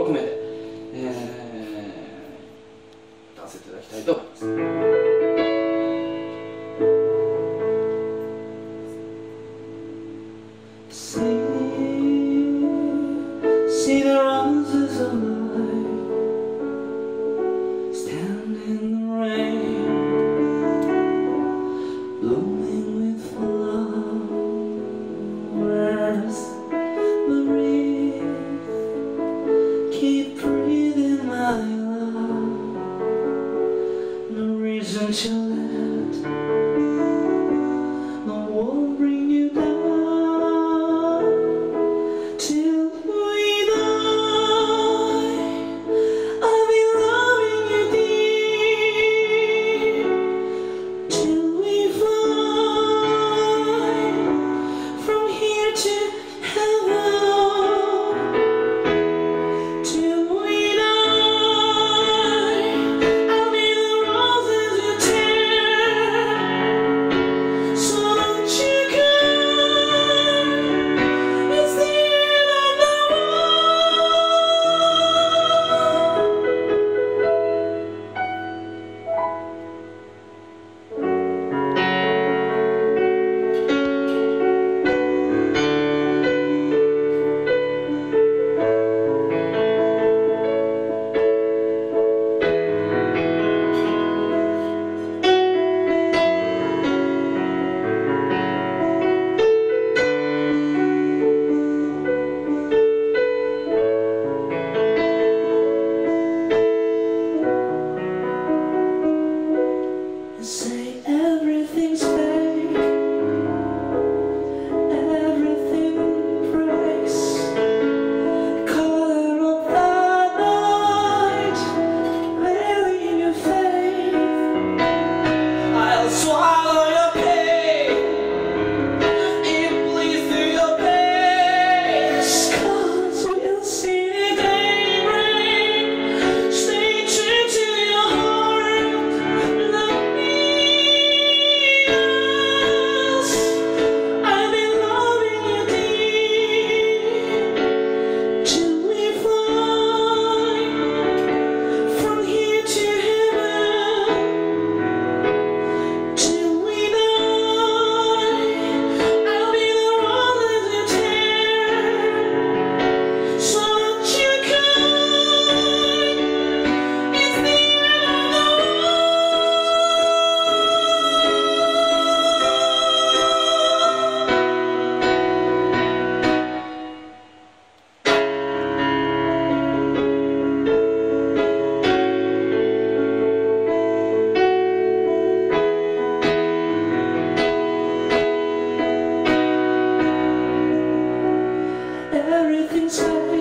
心を込めて、歌わせていただきたいと思います。See the roses of life stand in the rain, blooming with flowers. Breathe, keep breathing, my love. No reason to let no war bring you down. Till we die, I'll be loving you deep. Till we fly from here to heaven. Till we die, I'll be the roses you tear. So don't you come, it's the end of the say everything's fake, everything breaks. Color of the night, veiling your faith. I'll swallow your pain, it bleeds through your veins. 'Cause we'll see daybreak. Stay true to your heart. Love me. I've been loving you deep. Till we fly from here to heaven. Till we die, I'll be the roses you tear. So don't you come, it's the end of the everything's fine.